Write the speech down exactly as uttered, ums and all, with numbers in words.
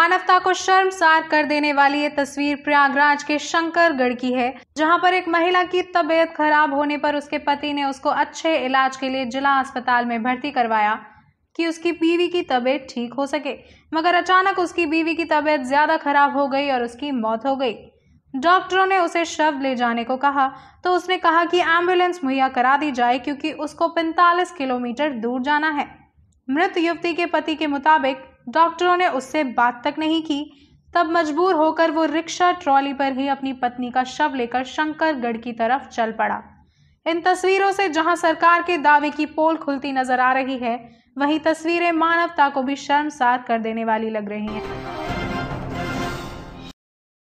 मानवता को शर्मसार कर देने वाली ये तस्वीर प्रयागराज के शंकरगढ़ की है, जहां पर एक महिला की तबीयत खराब होने पर उसके पति ने उसको अच्छे इलाज के लिए जिला अस्पताल में भर्ती करवाया कि उसकी बीवी की तबीयत ठीक हो सके, मगर अचानक उसकी बीवी की तबीयत ज्यादा खराब हो गई और उसकी मौत हो गई। डॉक्टरों ने उसे शव ले जाने को कहा तो उसने कहा कि एम्बुलेंस मुहैया करा दी जाए क्योंकि उसको पैंतालीस किलोमीटर दूर जाना है। मृत युवती के पति के मुताबिक डॉक्टरों ने उससे बात तक नहीं की, तब मजबूर होकर वो रिक्शा ट्रॉली पर ही अपनी पत्नी का शव लेकर शंकरगढ़ की तरफ चल पड़ा। इन तस्वीरों से जहां सरकार के दावे की पोल खुलती नजर आ रही है, वहीं तस्वीरें मानवता को भी शर्मसार कर देने वाली लग रही हैं।